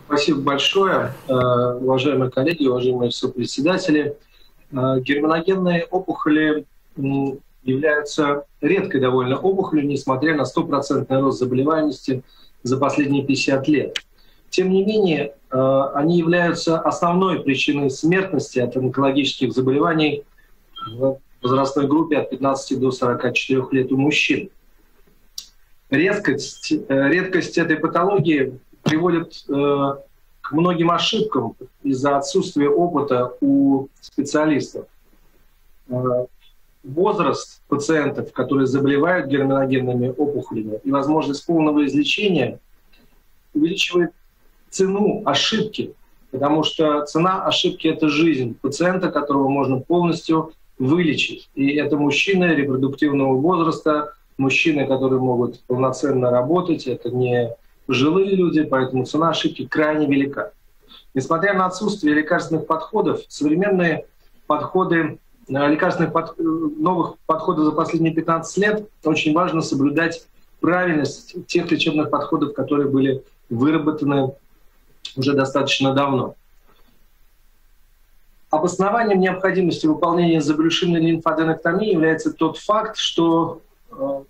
Спасибо большое, уважаемые коллеги, уважаемые сопредседатели. Герминогенные опухоли являются редкой довольно опухолью, несмотря на 100% рост заболеваемости за последние 50 лет. Тем не менее, они являются основной причиной смертности от онкологических заболеваний в возрастной группе от 15 до 44 лет у мужчин. Редкость этой патологии приводит к многим ошибкам из-за отсутствия опыта у специалистов. Возраст пациентов, которые заболевают герминогенными опухолями, и возможность полного излечения увеличивает цену ошибки, потому что цена ошибки — это жизнь пациента, которого можно полностью вылечить. И это мужчины репродуктивного возраста, мужчины, которые могут полноценно работать, это не пожилые люди, поэтому цена ошибки крайне велика. Несмотря на отсутствие лекарственных подходов, современные подходы, новых подходов за последние 15 лет очень важно соблюдать правильность тех лечебных подходов, которые были выработаны уже достаточно давно. Обоснованием необходимости выполнения забрюшинной лимфоденектомии является тот факт, что в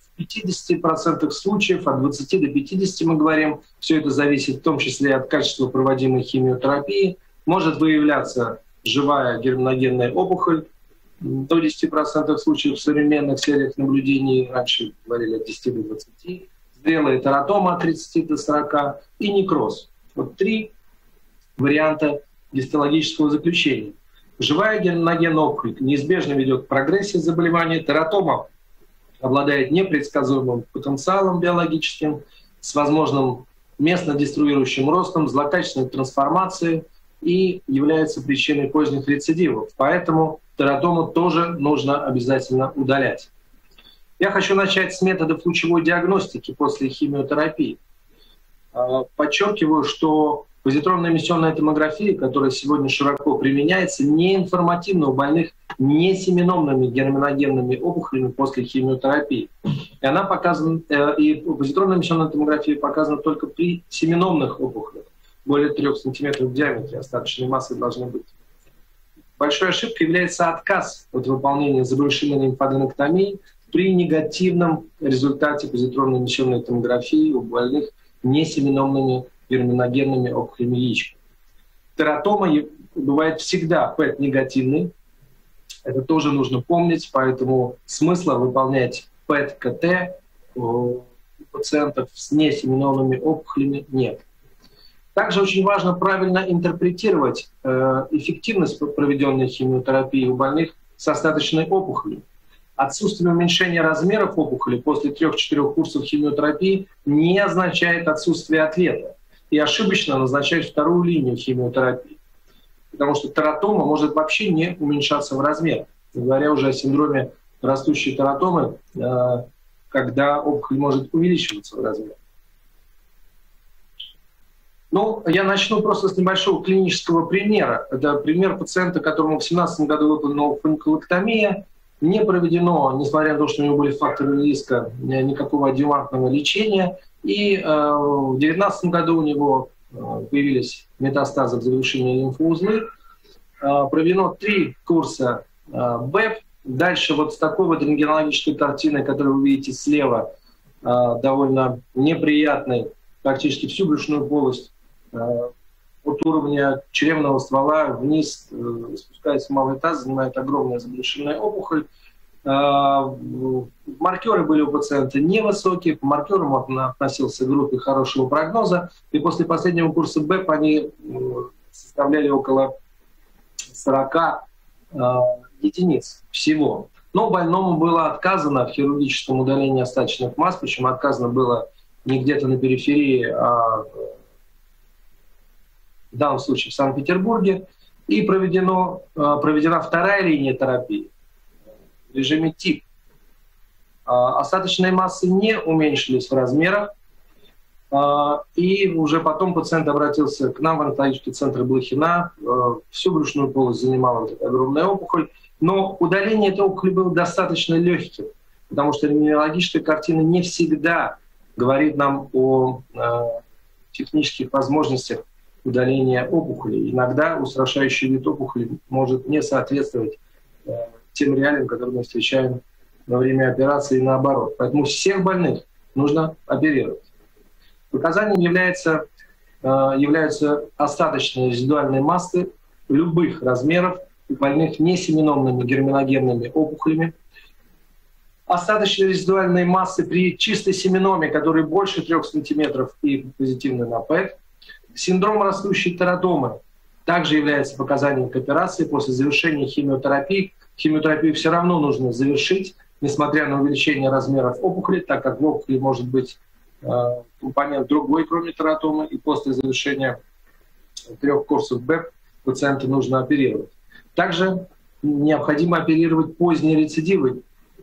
50% случаев, от 20 до 50 мы говорим, все это зависит в том числе от качества проводимой химиотерапии, может выявляться живая герминогенная опухоль. До 10% случаев в современных сериях наблюдений, раньше говорили от 10 до 20, зрелая тератома от 30 до 40 и некроз. Вот три варианта гистологического заключения. Живая герминогенная опухоль неизбежно ведет к прогрессии заболевания. Тератома обладает непредсказуемым потенциалом биологическим, с возможным местно-деструирующим ростом, злокачественной трансформацией и является причиной поздних рецидивов. Поэтому тератому тоже нужно обязательно удалять. Я хочу начать с методов лучевой диагностики после химиотерапии. Подчеркиваю, что позитронная эмиссионная томография, которая сегодня широко применяется, не информативна у больных не семеномными герминогенными опухолями после химиотерапии. И она показана, и позитронная эмиссионная томография показана только при семеномных опухолях. Более 3 см в диаметре остаточной массы должны быть. Большой ошибкой является отказ от выполнения забрюшинной лимфоденектомии при негативном результате позитронной эмиссионной томографии у больных несеменомными герминогенными опухолями яичка. Тератома бывает всегда ПЭТ-негативной. Это тоже нужно помнить, поэтому смысла выполнять ПЭТ-КТ у пациентов с несеменомными опухолями нет. Также очень важно правильно интерпретировать эффективность проведенной химиотерапии у больных с остаточной опухолью. Отсутствие уменьшения размеров опухоли после 3-4 курсов химиотерапии не означает отсутствие ответа. И ошибочно назначать вторую линию химиотерапии, потому что тератома может вообще не уменьшаться в размерах. Не говоря уже о синдроме растущей тератомы, когда опухоль может увеличиваться в размерах. Ну, я начну просто с небольшого клинического примера. Это пример пациента, которому в 2017 году выполнена фуникулэктомия. Не проведено, несмотря на то, что у него были факторы риска, никакого адъювантного лечения. И в 2019 году у него появились метастазы в завершении лимфоузлы. Проведено 3 курса БЭП. Дальше вот с такой вот рентгенологической картиной, которую вы видите слева, довольно неприятной, практически всю брюшную полость от уровня чревного ствола вниз спускается в малый таз, занимает огромная забрюшинная опухоль. Маркеры были у пациента невысокие, по маркерам он относился к группе хорошего прогноза, и после последнего курса БЭП они составляли около 40 единиц всего. Но больному было отказано в хирургическом удалении остаточных масс, причем отказано было не где-то на периферии, а в данном случае в Санкт-Петербурге, и проведена вторая линия терапии в режиме ТИП. Остаточные массы не уменьшились в размерах, и уже потом пациент обратился к нам в онкологический центр Блохина. Всю брюшную полость занимала вот эта огромная опухоль, но удаление этой опухоли было достаточно легким, потому что рентгенологическая картина не всегда говорит нам о технических возможностях удаления опухолей. Иногда устрашающий вид опухоли может не соответствовать тем реалиям, которые мы встречаем во время операции и наоборот. Поэтому всех больных нужно оперировать. Показанием являются остаточные резидуальные массы любых размеров у больных несеминомными герминогенными опухолями. Остаточные резидуальные массы при чистой семиноме, которые больше 3 см и позитивный на ПЭТ. Синдром растущей тератомы также является показанием к операции. После завершения химиотерапии химиотерапию все равно нужно завершить, несмотря на увеличение размеров опухоли, так как в опухоли может быть компонент другой, кроме тератомы, и после завершения 3 курсов БЭП пациента нужно оперировать. Также необходимо оперировать поздние рецидивы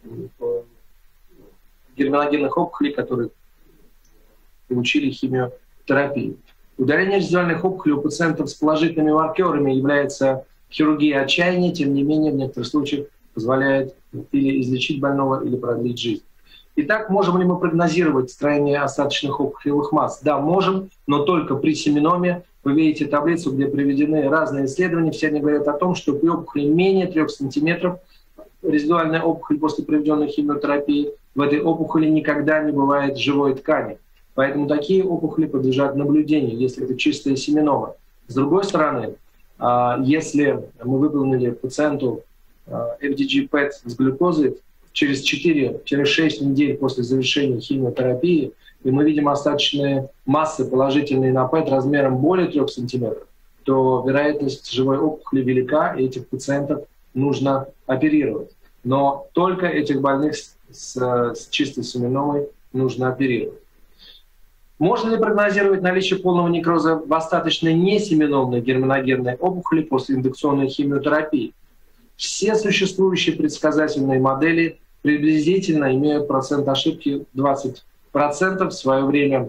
герминогенных опухолей, которые получили химиотерапию. Удаление резидуальных опухолей у пациентов с положительными маркерами является хирургией отчаяния, тем не менее в некоторых случаях позволяет или излечить больного, или продлить жизнь. Итак, можем ли мы прогнозировать строение остаточных опухолевых масс? Да, можем, но только при семиноме. Вы видите таблицу, где приведены разные исследования. Все они говорят о том, что при опухоли менее 3 см, резидуальная опухоль после проведенной химиотерапии, в этой опухоли никогда не бывает живой ткани. Поэтому такие опухоли подлежат наблюдению, если это чистая семинома. С другой стороны, если мы выполнили пациенту FDG-PET с глюкозой через 4-6 недель после завершения химиотерапии, и мы видим остаточные массы, положительные на ПЭТ размером более 3 см, то вероятность живой опухоли велика, и этих пациентов нужно оперировать. Но только этих больных с чистой семиномой нужно оперировать. Можно ли прогнозировать наличие полного некроза в остаточной несеминомной герминогенной опухоли после индукционной химиотерапии? Все существующие предсказательные модели приблизительно имеют процент ошибки 20%. В свое время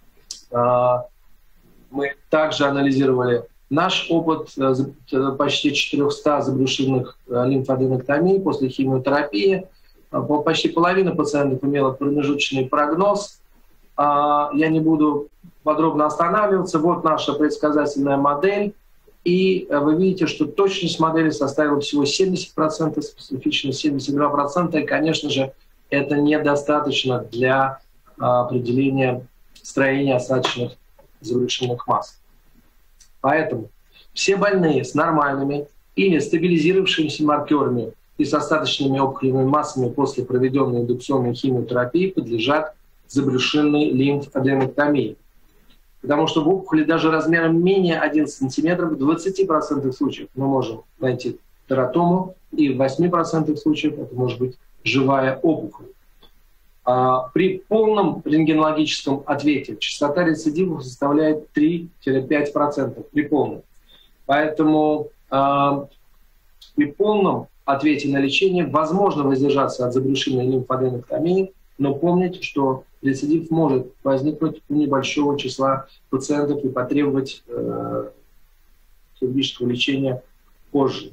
мы также анализировали наш опыт почти 400 забрюшинных лимфоденектомий после химиотерапии. Почти половина пациентов имела промежуточный прогноз. Я не буду подробно останавливаться. Вот наша предсказательная модель. И вы видите, что точность модели составила всего 70%, специфичность 72%. И, конечно же, это недостаточно для определения строения остаточных забрюшинных масс. Поэтому все больные с нормальными или стабилизировавшимися маркерами и с остаточными опухолевыми массами после проведенной индукционной химиотерапии подлежат забрюшинной лимфоденектомии. Потому что в опухоли даже размером менее 1 см в 20% случаев мы можем найти тератому, и в 8% случаев это может быть живая опухоль. При полном рентгенологическом ответе частота рецидивов составляет 3-5% при полном. Поэтому при полном ответе на лечение возможно воздержаться от забрюшинной лимфоденектомии, но помните, что рецидив может возникнуть у небольшого числа пациентов и потребовать хирургического лечения позже.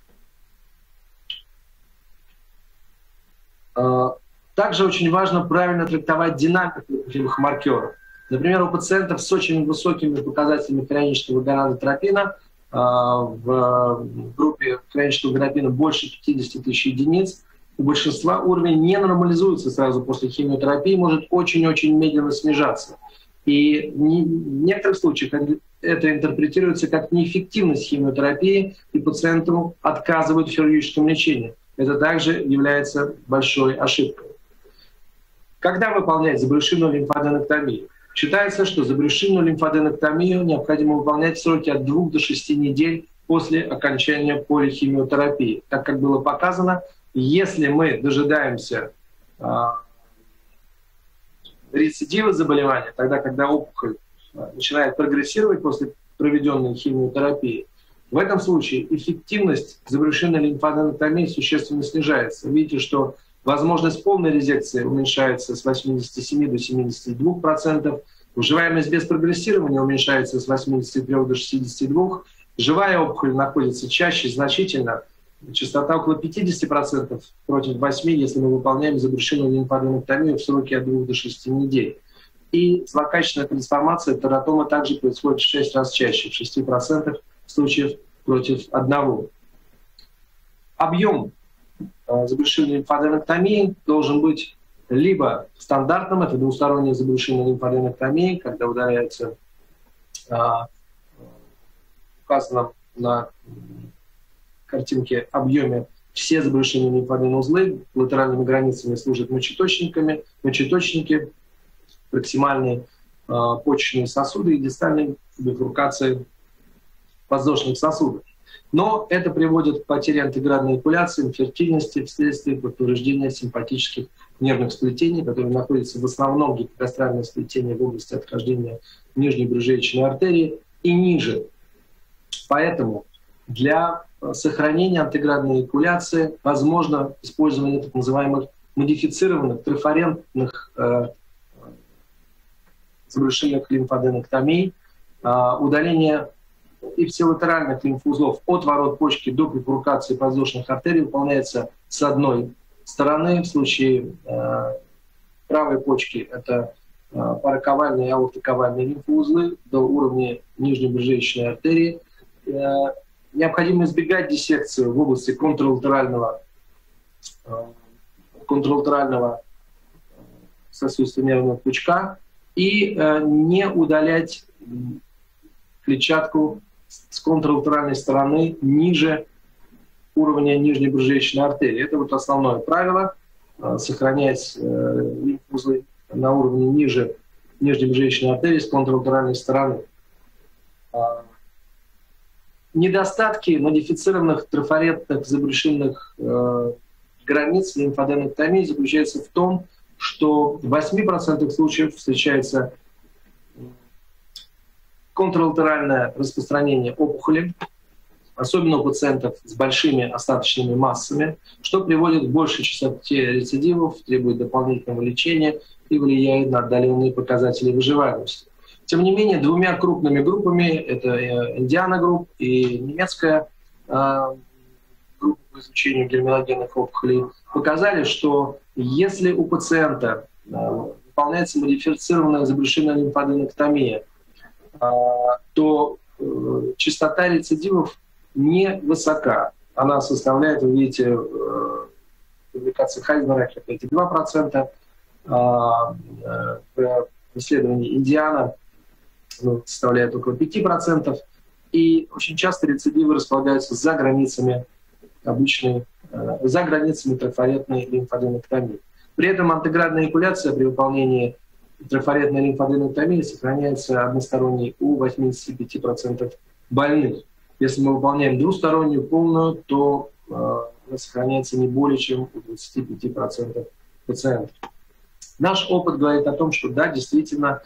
Также очень важно правильно трактовать динамику опухолевых маркеров. Например, у пациентов с очень высокими показателями хронического гонадотропина в группе хронического гонадотропина больше 50 тысяч единиц, у большинства уровень не нормализуется сразу после химиотерапии, может очень-очень медленно снижаться. И в некоторых случаях это интерпретируется как неэффективность химиотерапии, и пациенту отказывают в хирургическом лечении. Это также является большой ошибкой. Когда выполнять забрюшинную лимфоденектомию? Считается, что забрюшинную лимфоденектомию необходимо выполнять в сроке от 2 до 6 недель после окончания полихимиотерапии. Так как было показано, если мы дожидаемся рецидива заболевания, тогда, когда опухоль начинает прогрессировать после проведенной химиотерапии, в этом случае эффективность забрюшинной лимфоденектомии существенно снижается. Видите, что возможность полной резекции уменьшается с 87 до 72%, выживаемость без прогрессирования уменьшается с 83 до 62%, живая опухоль находится чаще значительно, частота около 50% против 8%, если мы выполняем забрюшинную лимфоденектомию в сроке от 2 до 6 недель. И злокачественная трансформация тератома также происходит в 6 раз чаще, в 6% случаев против 1. Объем забрюшинной лимфоденектомии должен быть либо стандартным, это двусторонняя забрюшинная лимфоденектомия, когда удаляется указанном на картинке объеме все забрюшинные лимфоденные узлы, латеральными границами служат мочеточники, проксимальные почечные сосуды и дистальные бифуркации подвздошных сосудов. Но это приводит к потере антеградной эякуляции, инфертильности вследствие повреждения симпатических нервных сплетений, которые находятся в основном гипогастральное сплетение в области отхождения нижней брюшечной артерии и ниже. Поэтому для сохранения антеградной эякуляции возможно использование так называемых модифицированных трафарентных забрюшинных лимфоденектомий, удаление ипсилатеральных лимфоузлов от ворот почки до бифуркации подвздошных артерий выполняется с одной стороны. В случае правой почки это параковальные и аортоковальные лимфоузлы до уровня нижней брюшечной артерии. Необходимо избегать диссекции в области контралатерального сосудистого нервного пучка и не удалять клетчатку с контралатеральной стороны ниже уровня нижней брюшечной артерии. Это вот основное правило — сохранять лимфоузлы на уровне ниже нижней брюшечной артерии с контралатеральной стороны. Недостатки модифицированных трафаретных забрюшинных границ лимфоденектомии заключаются в том, что в 8% случаев встречается контралатеральное распространение опухоли, особенно у пациентов с большими остаточными массами, что приводит к большей частоте рецидивов, требует дополнительного лечения и влияет на отдаленные показатели выживаемости. Тем не менее, двумя крупными группами, это Индиана групп и немецкая группа по изучению герминогенных опухолей, показали, что если у пациента выполняется модифицированная забрюшинная лимфоденектомия, то частота рецидивов не высока. Она составляет, вы видите, публикация Хайзенберга 2%, в исследовании Индиана составляет около 5%, и очень часто рецидивы располагаются за границами трафаретной лимфоденектомии. При этом антеградная эякуляция при выполнении трафаретной лимфоденектомии сохраняется односторонней у 85% больных. Если мы выполняем двустороннюю полную, то она сохраняется не более чем у 25% пациентов. Наш опыт говорит о том, что да, действительно,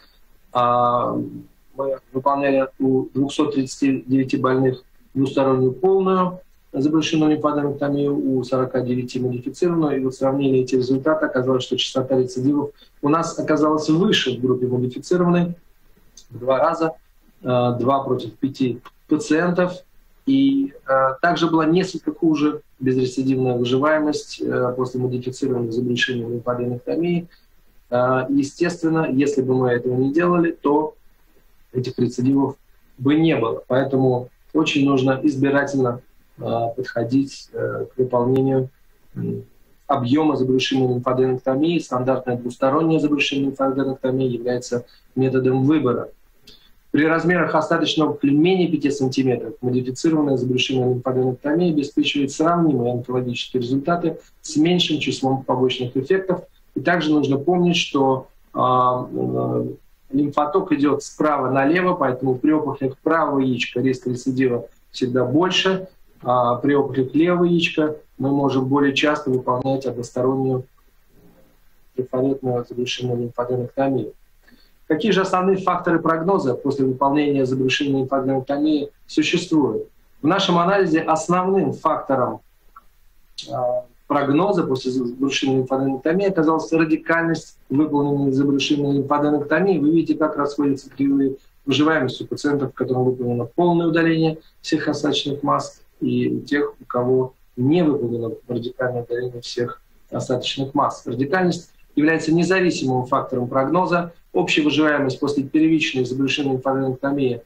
мы выполняли у 239 больных двустороннюю полную забрюшинную лимфоденектомию, у 49 модифицированную, и вот сравнили эти результаты, оказалось, что частота рецидивов у нас оказалась выше в группе модифицированной в 2 раза, 2 против 5 пациентов, и также была несколько хуже безрецидивная выживаемость после модифицированной забрюшинной лимфоденектомии. Естественно, если бы мы этого не делали, то этих рецидивов бы не было. Поэтому очень нужно избирательно подходить к выполнению объема забрюшинной лимфоденектомии. Стандартная двусторонняя забрюшинная лимфоденектомия является методом выбора. При размерах остаточного менее 5 см модифицированная забрюшинная лимфоденектомия обеспечивает сравнимые онкологические результаты с меньшим числом побочных эффектов. И также нужно помнить, что лимфоток идет справа налево, поэтому при опухолях правого яичка риск рецидива всегда больше, а при опухолях левого яичка мы можем более часто выполнять одностороннюю трафаретную забрюшинную лимфоденектомию. Какие же основные факторы прогноза после выполнения забрюшинной лимфоденектомии существуют? В нашем анализе основным фактором прогноза после забрюшинной лимфоденектомии оказалась радикальность выполненной забрюшинной лимфоденектомии. Вы видите, как расходятся кривые выживаемости у пациентов, которым выполнено полное удаление всех остаточных масс, и у тех, у кого не выполнено радикальное удаление всех остаточных масс. Радикальность является независимым фактором прогноза. Общая выживаемость после первичной завершенной лимфоденэктомии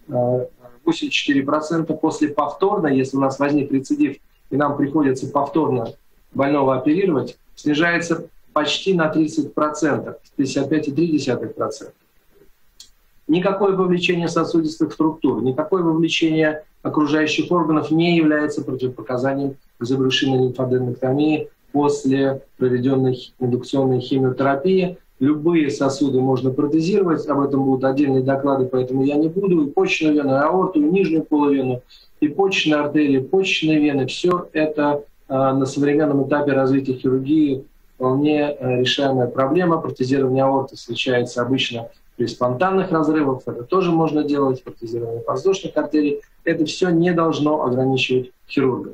84%. После повторной, если у нас возник рецидив и нам приходится повторно больного оперировать, снижается почти на 30%, 55,3%. Никакое вовлечение сосудистых структур, никакое вовлечение окружающих органов не является противопоказанием к забрюшинной лимфоденэктомии после проведенной индукционной химиотерапии. Любые сосуды можно протезировать, об этом будут отдельные доклады, поэтому я не буду. И почечную вену, и аорту, и нижнюю полувену, и почечные артерии, почечные вены. Все это на современном этапе развития хирургии вполне решаемая проблема. Протезирование аорты встречается обычно при спонтанных разрывах, это тоже можно делать, протезирование подвздошных артерий. Это все не должно ограничивать хирурга.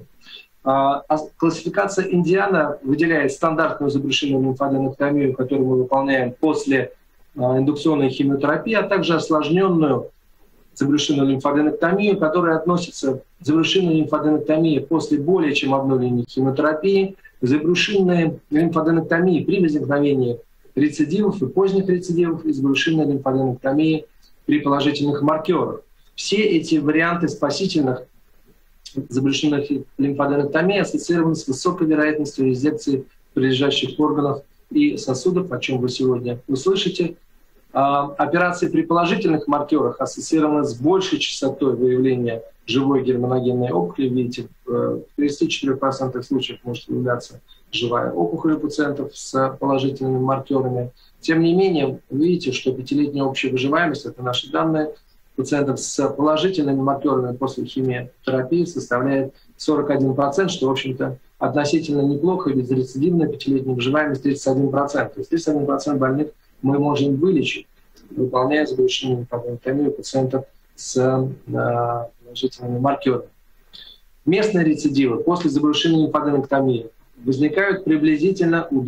Классификация Индиана выделяет стандартную забрюшинную лимфоденэктомию, которую мы выполняем после индукционной химиотерапии, а также осложненную забрюшинную лимфоденэктомию, которая относится к забрюшинной лимфоденэктомии после более чем одной линии химиотерапии, забрюшинной лимфоденэктомии при возникновении рецидивов и поздних рецидивов, и забрюшинной лимфоденэктомии при положительных маркерах. Все эти варианты спасительных забрюшинных лимфоденэктомии ассоциированы с высокой вероятностью резекции прилежащих органов и сосудов, о чем вы сегодня услышите. Операции при положительных маркерах ассоциированы с большей частотой выявления живой герминогенной опухоли. Видите, в 34% случаев может выявляться живая опухоль у пациентов с положительными маркерами. Тем не менее, видите, что 5-летняя общая выживаемость, это наши данные, пациентов с положительными маркерами после химиотерапии составляет 41%, что, в общем-то, относительно неплохо, ведь рецидивная 5-летняя выживаемость 31%. То есть 31% больных мы можем вылечить, выполняя забрюшинную лимфоденэктомию пациентов с положительными маркерами. Местные рецидивы после забрюшинной лимфоденэктомии возникают приблизительно у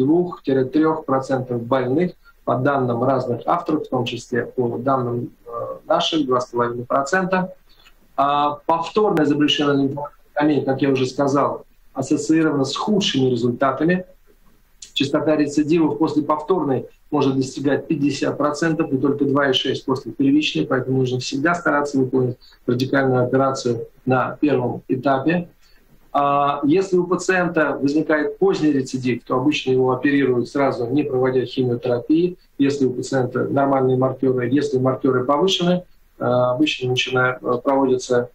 2-3% больных, по данным разных авторов, в том числе по данным нашим, 2,5%. Повторная забрюшинная лимфоденэктомия, как я уже сказал, ассоциирована с худшими результатами. Частота рецидивов после повторной может достигать 50% и только 2,6% после первичной, поэтому нужно всегда стараться выполнить радикальную операцию на первом этапе. Если у пациента возникает поздний рецидив, то обычно его оперируют сразу, не проводя химиотерапии. Если у пациента нормальные маркеры, если маркеры повышены, обычно проводится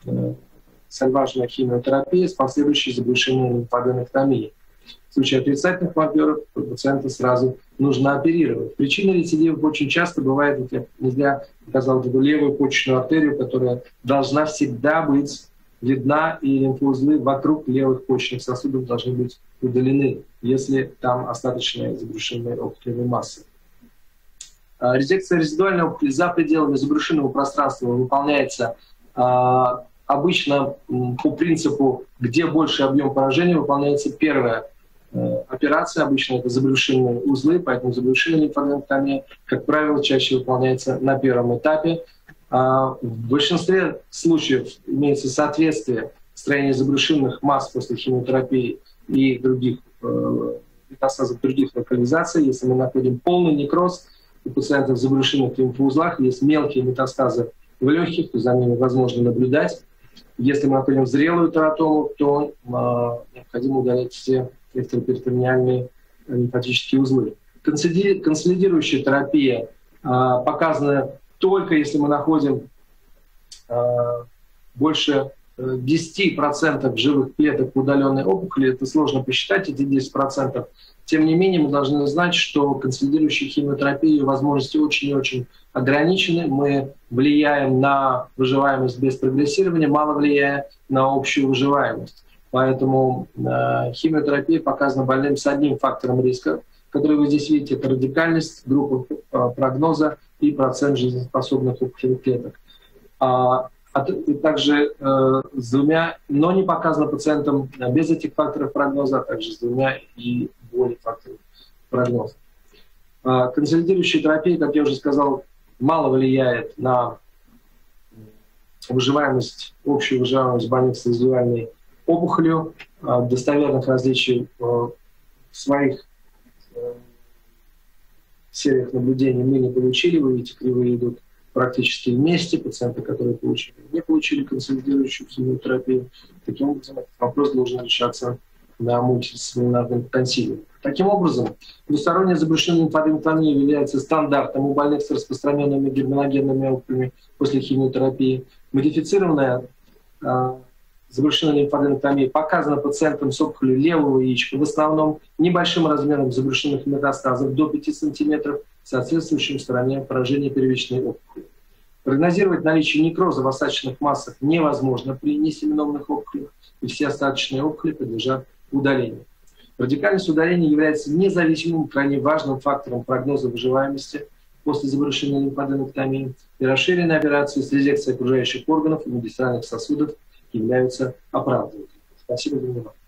сальважная химиотерапия с последующей забрюшинной лимфоденэктомией. В случае отрицательных маркеров пациента сразу нужно оперировать. Причиной рецидивов очень часто бывает, вот я не зря показал эту левую почечную артерию, которая должна всегда быть видна, и лимфоузлы вокруг левых почечных сосудов должны быть удалены, если там остаточная забрюшинная опухолевая масса. Резекция резидуальной опухоли за пределами забрюшинного пространства выполняется обычно по принципу, где больше объем поражения, выполняется первая операция, обычно это забрюшинные узлы, поэтому забрюшинная лимфоденэктомия, как правило, чаще выполняется на первом этапе. В большинстве случаев имеется соответствие строения забрюшинных масс после химиотерапии и других метастазов других локализаций. Если мы находим полный некроз у пациентов в забрюшинных лимфоузлах, есть мелкие метастазы в легких, то за ними возможно наблюдать. Если мы находим зрелую тератому, то необходимо удалять все экстраперитонеальные лимфатические узлы. Консолидирующая терапия показана только если мы находим больше 10% живых клеток в удаленной опухоли. Это сложно посчитать, эти 10%. Тем не менее, мы должны знать, что консолидирующая химиотерапия возможности очень и очень ограничены. Мы влияем на выживаемость без прогрессирования, мало влияя на общую выживаемость. Поэтому химиотерапия показана больным с одним фактором риска, который вы здесь видите, это радикальность, группа прогноза и процент жизнеспособных опухолевых клеток. Также с двумя, но не показано пациентам без этих факторов прогноза, а также с двумя и более факторов прогноза. Консолидирующая терапия, как я уже сказал, мало влияет на выживаемость, общую выживаемость больных с резидуальной опухолью. Достоверных различий в своих В сериях наблюдений мы не получили, вы видите, кривые идут практически вместе. Пациенты, которые получили, не получили консолидирующую химиотерапию. Таким образом, этот вопрос должен решаться на мультидисциплинарном консилиуме. Таким образом, двусторонняя забрюшинная лимфоденектомия является стандартом у больных с распространенными герминогенными опухолями после химиотерапии. Модифицированная забрюшинная лимфоденектомия показана пациентам с опухолью левого яичка, в основном небольшим размером забрюшинных метастазов до 5 см, соответствующим стороне поражения первичной опухоли. Прогнозировать наличие некроза в остаточных массах невозможно при несеменомных опухолях, и все остаточные опухоли подлежат удалению. Радикальность удаления является независимым, крайне важным фактором прогноза выживаемости после забрюшинной лимфоденектомии, и расширенные операции с резекцией окружающих органов и магистральных сосудов являются оправданными. Спасибо за внимание.